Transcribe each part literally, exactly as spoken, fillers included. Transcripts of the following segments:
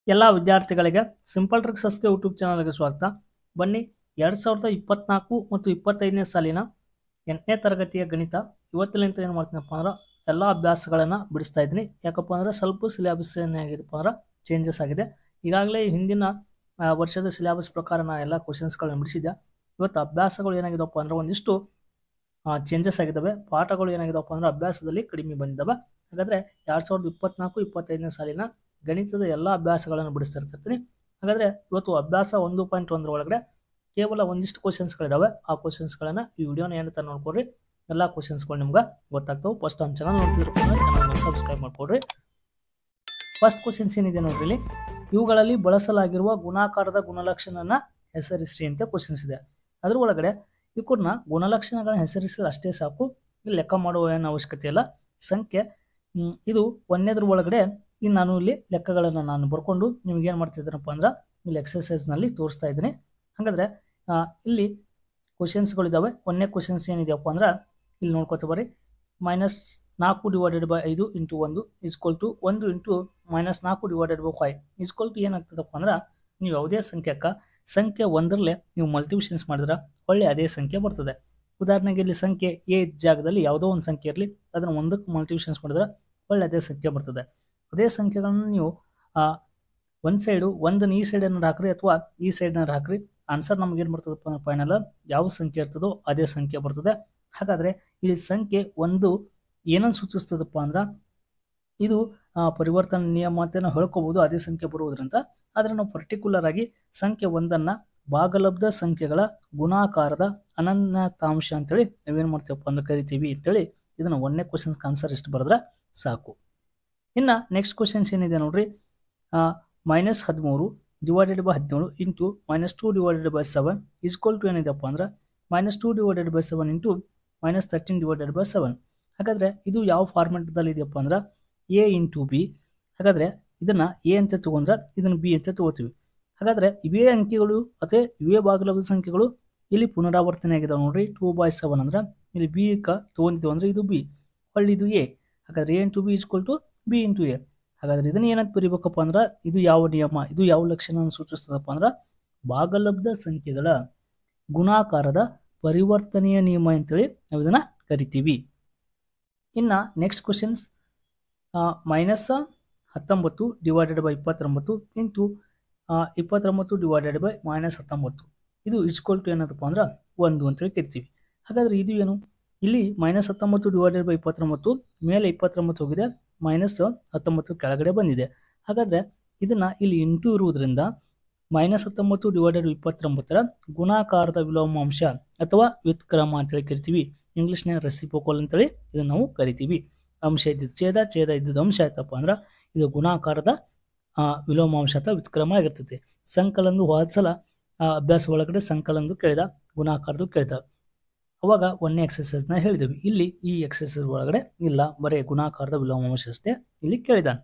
ಎಲ್ಲ ವಿದ್ಯಾರ್ಥಿಗಳಿಗೆ simple ಟ್ರಿಕ್ಸಸ್ಗೆ YouTube ಚಾನಲ್ಗೆ ಸ್ವಾಗತ. ಬನ್ನಿ, ಎರಡು ಸಾವಿರದ ಇಪ್ಪತ್ನಾಲ್ಕು ಮತ್ತು ಇಪ್ಪತ್ತೈದನೇ ಸಾಲಿನ ಎಂಟನೇ ತರಗತಿಯ ಗಣಿತ ಇವತ್ತಿನಿಂದ ಏನು ಮಾಡ್ತೀನಪ್ಪ ಅಂದ್ರೆ ಎಲ್ಲ ಅಭ್ಯಾಸಗಳನ್ನು ಬಿಡಿಸ್ತಾ ಇದ್ದೀನಿ. ಯಾಕಪ್ಪ ಅಂದರೆ ಸ್ವಲ್ಪ ಸಿಲೆಬಸ್ ಏನಾಗಿದೆಪ್ಪ ಅಂದ್ರೆ ಚೇಂಜಸ್ ಆಗಿದೆ. ಈಗಾಗಲೇ ಹಿಂದಿನ ವರ್ಷದ ಸಿಲೆಬಸ್ ಪ್ರಕಾರ ನಾನು ಎಲ್ಲ ಕ್ವಶನ್ಸ್ಗಳನ್ನ ಬಿಡಿಸಿದ್ದೆ. ಇವತ್ತು ಅಭ್ಯಾಸಗಳು ಏನಾಗಿದೆಪ್ಪ ಅಂದ್ರೆ ಒಂದಿಷ್ಟು ಚೇಂಜಸ್ ಆಗಿದ್ದಾವೆ. ಪಾಠಗಳು ಏನಾಗಿದೆಪ್ಪ ಅಂದ್ರೆ ಅಭ್ಯಾಸದಲ್ಲಿ ಕಡಿಮೆ ಬಂದಿದ್ದಾವೆ. ಹಾಗಾದರೆ ಎರಡು ಸಾವಿರದ ಇಪ್ಪತ್ನಾಲ್ಕು ಇಪ್ಪತ್ತೈದನೇ ಸಾಲಿನ ಗಣಿತದ ಎಲ್ಲ ಅಭ್ಯಾಸಗಳನ್ನು ಬಿಡಿಸ್ತಾ ಇರ್ತಿರ್ತೀನಿ. ಹಾಗಾದರೆ ಇವತ್ತು ಅಭ್ಯಾಸ ಒಂದು ಪಾಯಿಂಟ್ ಒಂದರ ಒಳಗಡೆ ಕೇವಲ ಒಂದಿಷ್ಟು ಕ್ವಶನ್ಸ್ಗಳಿದ್ದಾವೆ. ಆ ಕ್ವಶನ್ಸ್ಗಳನ್ನು ಈ ವಿಡಿಯೋನ ಏನಂತ ನೋಡ್ಕೊಡ್ರಿ. ಎಲ್ಲ ಕ್ವಶನ್ಸ್ಗಳು ನಿಮ್ಗೆ ಗೊತ್ತಾಗ್ತವೆ. ಫಸ್ಟ್ ನಮ್ಮ ಚಾನಲ್ ನೋಡ್ತಿರ್ಬೇಕು ಅಂದ್ರೆ ಚಾನಲ್ನ ಸಬ್ಸ್ಕ್ರೈಬ್ ಮಾಡ್ಕೊಡ್ರಿ. ಫಸ್ಟ್ ಕ್ವಶನ್ಸ್ ಏನಿದೆ ನೋಡ್ರಿ, ಇಲ್ಲಿ ಇವುಗಳಲ್ಲಿ ಬಳಸಲಾಗಿರುವ ಗುಣಾಕಾರದ ಗುಣಲಕ್ಷಣನ ಹೆಸರಿಸ್ರಿ ಅಂತ ಕ್ವಶನ್ಸ್ ಇದೆ. ಅದ್ರ ಒಳಗಡೆ ಇವ್ರನ್ನ ಗುಣಲಕ್ಷಣಗಳನ್ನ ಹೆಸರಿಸಿದ್ರೆ ಅಷ್ಟೇ ಸಾಕು, ಇಲ್ಲಿ ಲೆಕ್ಕ ಮಾಡುವ ಏನು ಅವಶ್ಯಕತೆ ಇಲ್ಲ. ಸಂಖ್ಯೆ ಇದು ಒಂದನೇದ್ರ ಒಳಗಡೆ ಈ ನಾನು ಇಲ್ಲಿ ಲೆಕ್ಕಗಳನ್ನು ನಾನು ಬರ್ಕೊಂಡು ನಿಮ್ಗೆ ಏನು ಮಾಡ್ತಿದ್ದೀನಪ್ಪ ಅಂದ್ರೆ ಇಲ್ಲಿ ಎಕ್ಸಸೈಸ್ನಲ್ಲಿ ತೋರಿಸ್ತಾ ಇದ್ದೀನಿ. ಹಾಗಾದರೆ ಇಲ್ಲಿ ಕ್ವಶನ್ಸ್ಗಳಿದ್ದಾವೆ. ಒಂದನೇ ಕ್ವಶನ್ಸ್ ಏನಿದೆಯಪ್ಪ ಅಂದ್ರೆ ಇಲ್ಲಿ ನೋಡ್ಕೊತ ಬರ್ರಿ. ಮೈನಸ್ ನಾಲ್ಕು ಡಿವೈಡೆಡ್ ಬೈ ಐದು ಇಂಟು ಒಂದು ಇಸ್ಕೊಲ್ ಟು ಒಂದು ಇಂಟು ಮೈನಸ್ ನಾಲ್ಕು divided by five is equal to ಏನಾಗ್ತದಪ್ಪ ಅಂದ್ರೆ ನೀವು ಯಾವುದೇ ಸಂಖ್ಯೆಕ್ಕ ಸಂಖ್ಯೆ ಒಂದರಲ್ಲೇ ನೀವು ಮಲ್ಟಿಪ್ಲಿಕೇಷನ್ಸ್ ಮಾಡಿದ್ರೆ ಒಳ್ಳೆ ಅದೇ ಸಂಖ್ಯೆ ಬರ್ತದೆ. ಉದಾಹರಣೆಗೆ ಇಲ್ಲಿ ಸಂಖ್ಯೆ ಎ ಜಾಗದಲ್ಲಿ ಯಾವುದೋ ಒಂದು ಸಂಖ್ಯೆ ಇರಲಿ, ಅದನ್ನು ಒಂದಕ್ಕೆ ಮಲ್ಟಿಪ್ಲಿಕೇಷನ್ಸ್ ಮಾಡಿದ್ರೆ ಒಳ್ಳೆ ಅದೇ ಸಂಖ್ಯೆ ಬರ್ತದೆ. ಅದೇ ಸಂಖ್ಯೆಗಳನ್ನು ನೀವು ಒಂದು ಸೈಡು ಒಂದನ್ನು ಈ ಸೈಡನ್ನು ಹಾಕ್ರಿ ಅಥವಾ ಈ ಸೈಡ್ನ ಹಾಕ್ರಿ, ಆನ್ಸರ್ ನಮ್ಗೆ ಏನು ಬರ್ತದಪ್ಪ ಫೈನಲ್ ಯಾವ ಸಂಖ್ಯೆ ಇರ್ತದೋ ಅದೇ ಸಂಖ್ಯೆ ಬರ್ತದೆ. ಹಾಗಾದರೆ ಇಲ್ಲಿ ಸಂಖ್ಯೆ ಒಂದು ಏನನ್ನು ಸೂಚಿಸ್ತದಪ್ಪ ಅಂದ್ರೆ ಇದು ಪರಿವರ್ತನೆ ನಿಯಮ ಅಂತ ನಾವು ಹೇಳ್ಕೋಬಹುದು, ಅದೇ ಸಂಖ್ಯೆ ಬರುವುದರಿಂದ. ಆದರೆ ನಾವು ಪರ್ಟಿಕ್ಯುಲರ್ ಆಗಿ ಸಂಖ್ಯೆ ಒಂದನ್ನು ಭಾಗಲಬ್ಧ ಸಂಖ್ಯೆಗಳ ಗುಣಾಕಾರದ ಅನನ್ಯತಾಂಶ ಅಂತೇಳಿ ನಾವೇನು ಮಾಡ್ತೀವಪ್ಪ ಅಂದ್ರೆ ಕರಿತೀವಿ ಅಂತೇಳಿ ಇದನ್ನು ಒಂದನೇ ಕ್ವಶನ್ಸ್ಗೆ ಆನ್ಸರ್ ಇಷ್ಟು ಬರೆದ್ರೆ ಸಾಕು. ಇನ್ನು ನೆಕ್ಸ್ಟ್ ಕ್ವಶನ್ಸ್ ಏನಿದೆ ನೋಡ್ರಿ, ಮೈನಸ್ ಹದಿಮೂರು ಡಿವೈಡೆಡ್ ಬೈ ಹದಿನೇಳು into minus two divided by seven is equal to ಏನಿದೆಪ್ಪ ಅಂದ್ರೆ minus two divided by seven into minus thirteen divided by seven. ಹಾಗಾದರೆ ಇದು ಯಾವ ಫಾರ್ಮೆಟ್ದಲ್ಲಿ ಇದೆಯಪ್ಪ ಅಂದ್ರೆ ಎ ಇಂಟು ಬಿ. ಹಾಗಾದರೆ ಇದನ್ನು ಎ ಅಂತ ತೊಗೊಂಡ್ರೆ ಇದನ್ನು ಬಿ ಅಂತ ತೊಗೋತೀವಿ. ಹಾಗಾದರೆ ಇವೇ ಅಂಕಿಗಳು ಅಥವಾ ಇವೇ ಭಾಗಲಬ್ಧ ಸಂಖ್ಯೆಗಳು ಇಲ್ಲಿ ಪುನರಾವರ್ತನೆ ಆಗಿದಾವೆ ನೋಡ್ರಿ. ಟೂ ಬೈ ಸೆವೆನ್ ಅಂದ್ರೆ ಇಲ್ಲಿ ಬಿ ಕ ತೊಗೊಂಡಿದ್ದೀವಿ ಅಂದರೆ ಇದು ಬಿ, ಹೊಳ್ಳಿ ಇದು ಎ. ಹಾಗಾದರೆ A into B is equal to B into A. ಹಾಗಾದರೆ ಇದನ್ನು ಏನಂತ ಬರೀಬೇಕಪ್ಪ ಅಂದ್ರೆ ಇದು ಯಾವ ನಿಯಮ, ಇದು ಯಾವ ಲಕ್ಷಣ ಸೂಚಿಸ್ತದಪ್ಪ ಅಂದ್ರೆ ಭಾಗಲಬ್ಧ ಸಂಖ್ಯೆಗಳ ಗುಣಾಕಾರದ ಪರಿವರ್ತನೆಯ ನಿಯಮ ಅಂತೇಳಿ ನಾವು ಇದನ್ನು ಕರಿತೀವಿ. ಇನ್ನು ನೆಕ್ಸ್ಟ್ ಕ್ವಶನ್ಸ್, ಮೈನಸ್ ಹತ್ತೊಂಬತ್ತು ಡಿವೈಡೆಡ್ ಬೈ ಇಪ್ಪತ್ತೊಂಬತ್ತು ಇಂಟು ಇಪ್ಪತ್ತೊಂಬತ್ತು ಡಿವೈಡೆಡ್ ಬೈ ಮೈನಸ್ ಹತ್ತೊಂಬತ್ತು ಇದು ಈಕ್ವಲ್ ಟು ಏನದಪ್ಪ ಅಂದ್ರೆ ಒಂದು ಅಂತೇಳಿ ಕರಿತೀವಿ. ಹಾಗಾದರೆ ಇದು ಏನು, ಇಲ್ಲಿ ಮೈನಸ್ ಹತ್ತೊಂಬತ್ತು ಡಿವೈಡೆಡ್ ಬೈ ಇಪ್ಪತ್ತೊಂಬತ್ತು ಮೇಲೆ ಇಪ್ಪತ್ತೊಂಬತ್ತು ಹೋಗಿದೆ, ಮೈನಸ್ ಹತ್ತೊಂಬತ್ತು ಕೆಳಗಡೆ ಬಂದಿದೆ. ಹಾಗಾದರೆ ಇದನ್ನು ಇಲ್ಲಿ ಇಂಟು ಇರುವುದರಿಂದ ಮೈನಸ್ ಹತ್ತೊಂಬತ್ತು ಡಿವೈಡೆಡ್ ಇಪ್ಪತ್ತೊಂಬತ್ತರ ಗುಣಾಕಾರದ ವಿಲೋಮಾಂಶ ಅಥವಾ ವ್ಯುತ್ಕ್ರಮ ಅಂತೇಳಿ ಕರಿತೀವಿ. ಇಂಗ್ಲೀಷ್ನ ರೆಸಿಪ್ರೋಕಲ್ ಅಂತೇಳಿ ಇದನ್ನು ನಾವು ಕರಿತೀವಿ. ಅಂಶ ಇದ್ದಿದ್ದು ಛೇದ, ಛೇದ ಇದ್ದಿದ್ದು ಅಂಶ ಆಯ್ತಪ್ಪ ಅಂದ್ರೆ ಇದು ಗುಣಾಕಾರದ ವಿಲೋಮಾಂಶ ಅಥವಾ ವ್ಯುತ್ಕ್ರಮ ಆಗಿರ್ತೈತಿ. ಸಂಕಲನದು ಹೋದ ಸಲ ಅಭ್ಯಾಸ ಒಳಗಡೆ ಸಂಕಲನದು ಕೇಳಿದ, ಗುಣಾಕಾರದು ಕೇಳಿದ, ಅವಾಗ ಒಂದೇ ಎಕ್ಸಸೈಸ್ನ ಹೇಳಿದೆವು. ಇಲ್ಲಿ ಈ ಎಕ್ಸಸೈಸ್ ಒಳಗಡೆ ಇಲ್ಲ, ಬರೀ ಗುಣಾಕಾರದ ವಿಲೋಮಾಂಶ ಅಷ್ಟೇ ಇಲ್ಲಿ ಕೇಳಿದಾನೆ.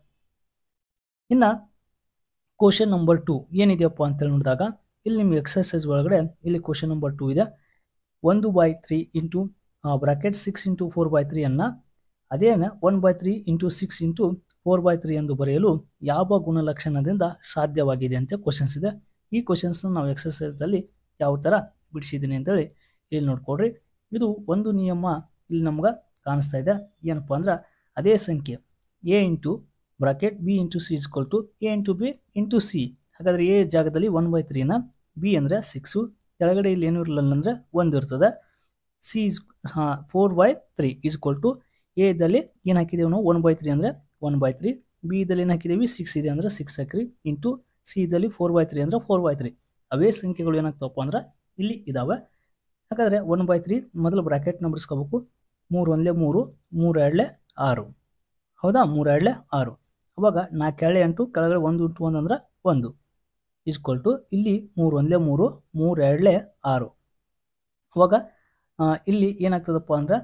ಇನ್ನು ಕ್ವಶನ್ ನಂಬರ್ ಟು ಏನಿದೆಯಪ್ಪ ಅಂತೇಳಿ ನೋಡಿದಾಗ ಇಲ್ಲಿ ನಿಮ್ಗೆ ಎಕ್ಸಸೈಸ್ ಒಳಗಡೆ ಇಲ್ಲಿ ಕ್ವಶನ್ ನಂಬರ್ ಟು ಇದೆ. ಒಂದು by three into bracket six into four by three ಅನ್ನ ಅದೇನ one by three into six into four by three ಎಂದು ಬರೆಯಲು ಯಾವ ಗುಣಲಕ್ಷಣದಿಂದ ಸಾಧ್ಯವಾಗಿದೆ ಅಂತ ಕ್ವಶನ್ಸ್ ಇದೆ. ಈ ಕ್ವಶನ್ಸ್ನ ನಾವು ಎಕ್ಸಸೈಸ್ದಲ್ಲಿ ಯಾವ ಥರ ಬಿಡಿಸಿದ್ದೀನಿ ಅಂತೇಳಿ ಇಲ್ಲಿ ನೋಡ್ಕೊಡ್ರಿ. ಇದು ಒಂದು ನಿಯಮ ಇಲ್ಲಿ ನಮ್ಗೆ ಕಾಣಿಸ್ತಾ ಇದೆ. ಏನಪ್ಪ ಅಂದ್ರೆ ಅದೇ ಸಂಖ್ಯೆ A into bracket B into C is equal to A into B into C. ಹಾಗಾದರೆ ಎ ಜಾಗದಲ್ಲಿ ಒನ್ ಬೈ ತ್ರೀನ, ಬಿ ಅಂದರೆ ಸಿಕ್ಸು, ಕೆಳಗಡೆ ಇಲ್ಲಿ ಏನು ಇರಲಿಲ್ಲ ಅಂದರೆ ಒಂದು ಇರ್ತದೆ. ಸಿ ಇಸ್ ಹಾಂ four by three is equal to A ಇದ್ದಲ್ಲಿ ಏನು ಹಾಕಿದ್ದೀವಿ ನಾವು ಒನ್ ಬೈ ತ್ರೀ ಅಂದರೆ ಒನ್ ಬೈ ತ್ರೀ, ಬಿ ಇದ್ದಲ್ಲಿ ಏನು ಹಾಕಿದ್ದೀವಿ ಸಿಕ್ಸ್ ಇದೆ ಅಂದರೆ ಸಿಕ್ಸ್ ಹಾಕ್ರಿ, ಇಂಟು ಸಿ ಇದ್ದಲ್ಲಿ ಫೋರ್ ಬೈ ತ್ರೀ ಅಂದರೆ ಫೋರ್ ಬೈ ತ್ರೀ. ಅವೇ ಸಂಖ್ಯೆಗಳು ಏನಾಗ್ತವಪ್ಪ ಅಂದ್ರೆ ಇಲ್ಲಿ ಇದ್ದಾವೆ. ಹಾಗಾದರೆ ಒನ್ ಬೈ ತ್ರೀ ಮೊದಲು ಬ್ರಾಕೆಟ್ನ ಬಿಡಿಸ್ಕೋಬೇಕು. ಮೂರು ಒಂದಲೇ ಮೂರು, ಮೂರು ಎರಡಲೇ ಆರು, ಹೌದಾ, ಮೂರು ಎರಡಲೇ ಆರು. ಅವಾಗ ನಾಲ್ಕು ಎರಡಲೇ ಎಂಟು, ಕೆಳಗಡೆ ಒಂದು ಇಂಟು ಒಂದು ಅಂದ್ರೆ ಒಂದು ಈಸ್ಕ್ವಲ್ ಟು ಇಲ್ಲಿ ಮೂರು ಒಂದಲೇ ಮೂರು, ಮೂರು ಎರಡಲೇ ಆರು. ಅವಾಗ ಇಲ್ಲಿ ಏನಾಗ್ತದಪ್ಪ ಅಂದ್ರೆ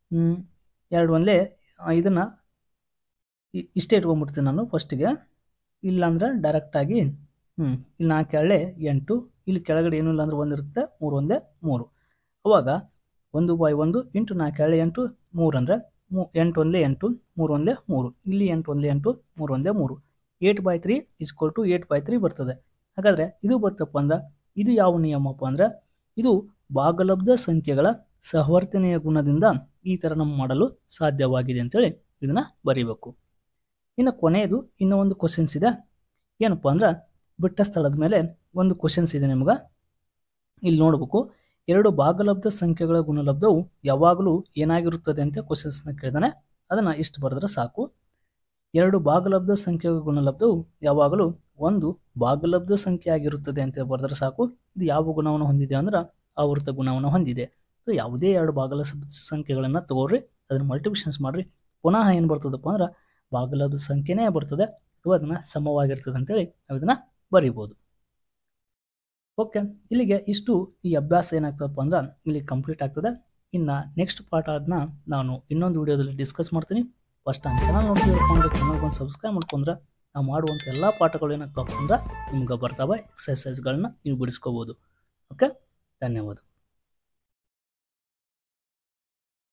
ಎರಡು ಒಂದಲೇ ಇದನ್ನು ಇಷ್ಟೇ ಇಟ್ಕೊಂಡ್ಬಿಡ್ತೀನಿ ನಾನು ಫಸ್ಟಿಗೆ. ಇಲ್ಲಾಂದ್ರೆ ಡೈರೆಕ್ಟಾಗಿ ಹ್ಞೂ ಇಲ್ಲಿ ನಾಲ್ಕು ಎರಡಲೇ ಎಂಟು, ಇಲ್ಲಿ ಕೆಳಗಡೆ ಏನೂ ಇಲ್ಲ ಅಂದ್ರೆ ಒಂದು ಇರುತ್ತೆ, ಮೂರು ಒಂದೇ ಮೂರು. ಅವಾಗ ಒಂದು ಬೈ ಒಂದು ಇಂಟು ನಾಲ್ಕು ಎರಡಲೇ ಎಂಟು, ಮೂರು ಅಂದರೆ ಮೂ ಎಂಟು ಒಂದಲೇ ಎಂಟು, ಮೂರು ಒಂದಲೇ ಮೂರು, ಇಲ್ಲಿ ಎಂಟು ಒಂದಲೇ ಎಂಟು, ಮೂರು ಒಂದಲೇ ಮೂರು. Eight by three is equal to eight by three ಬರ್ತದೆ. ಹಾಗಾದರೆ ಇದು ಬರ್ತಪ್ಪ ಅಂದ್ರೆ ಇದು ಯಾವ ನಿಯಮಪ್ಪ ಅಂದ್ರೆ ಇದು ಭಾಗಲಬ್ಧ ಸಂಖ್ಯೆಗಳ ಸಹವರ್ತನೆಯ ಗುಣದಿಂದ ಈ ಥರ ನಮ್ಮ ಮಾಡಲು ಸಾಧ್ಯವಾಗಿದೆ ಅಂತೇಳಿ ಇದನ್ನು ಬರೀಬೇಕು. ಇನ್ನು ಕೊನೆಯದು ಇನ್ನೂ ಒಂದು ಕ್ವಶನ್ಸ್ ಇದೆ. ಏನಪ್ಪ ಅಂದ್ರೆ ಬಿಟ್ಟ ಸ್ಥಳದ ಮೇಲೆ ಒಂದು ಕ್ವಶನ್ಸ್ ಇದೆ ನಿಮ್ಗೆ. ಇಲ್ಲಿ ನೋಡ್ಬೇಕು, ಎರಡು ಭಾಗಲಬ್ಧ ಸಂಖ್ಯೆಗಳ ಗುಣಲಬ್ಧವು ಯಾವಾಗಲೂ ಏನಾಗಿರುತ್ತದೆ ಅಂತ ಕ್ವಶನ್ಸ್ನ ಕೇಳಿದಾನೆ. ಅದನ್ನು ಇಷ್ಟು ಬರೆದ್ರೆ ಸಾಕು. ಎರಡು ಭಾಗಲಬ್ಧ ಸಂಖ್ಯೆಗಳ ಗುಣಲಬ್ಧವು ಯಾವಾಗಲೂ ಒಂದು ಭಾಗಲಬ್ಧ ಸಂಖ್ಯೆ ಆಗಿರುತ್ತದೆ ಅಂತ ಬರೆದ್ರೆ ಸಾಕು. ಇದು ಯಾವ ಗುಣವನ್ನು ಹೊಂದಿದೆ ಅಂದ್ರೆ ಆವೃತ್ತ ಗುಣವನ್ನು ಹೊಂದಿದೆ. ಸೊ ಯಾವುದೇ ಎರಡು ಭಾಗಲ ಸಂಖ್ಯೆಗಳನ್ನು ತಗೋರಿ, ಅದನ್ನು ಮಲ್ಟಿಪ್ಲಿಕೇಶನ್ಸ್ ಮಾಡಿರಿ, ಪುನಃ ಏನು ಬರ್ತದಪ್ಪ ಅಂದ್ರೆ ಭಾಗಲಬ್ಧ ಸಂಖ್ಯೆನೇ ಬರ್ತದೆ ಅಥವಾ ಅದನ್ನು ಸಮವಾಗಿರ್ತದೆ ಅಂತೇಳಿ ನಾವು ಇದನ್ನು ಬರಿಬೋದು. ಓಕೆ, ಇಲ್ಲಿಗೆ ಇಷ್ಟು ಈ ಅಭ್ಯಾಸ ಏನಾಗ್ತದಪ್ಪ ಅಂದ್ರೆ ಇಲ್ಲಿ ಕಂಪ್ಲೀಟ್ ಆಗ್ತದೆ. ಇನ್ನು ನೆಕ್ಸ್ಟ್ ಪಾರ್ಟ್ ಅದನ್ನ ನಾನು ಇನ್ನೊಂದು ವಿಡಿಯೋದಲ್ಲಿ ಡಿಸ್ಕಸ್ ಮಾಡ್ತೀನಿ. ಫಸ್ಟ್ ನಮ್ಮ ಚಾನಲ್ ನೋಡ್ತಿದ್ರಪ್ಪ ಅಂದ್ರೆ ಚಾನಲ್ಗೊಂದು ಸಬ್ಸ್ಕ್ರೈಬ್ ಮಾಡ್ಕೊಂಡ್ರೆ ನಾವು ಮಾಡುವಂಥ ಎಲ್ಲ ಪಾಠಗಳು ಏನಾಗ್ತಪ್ಪ ಅಂದ್ರೆ ನಿಮ್ಗೆ ಬರ್ತಾವೆ. ಎಕ್ಸಸೈಸ್ಗಳನ್ನ ನೀವು ಬಿಡಿಸ್ಕೋಬೋದು. ಓಕೆ, ಧನ್ಯವಾದ.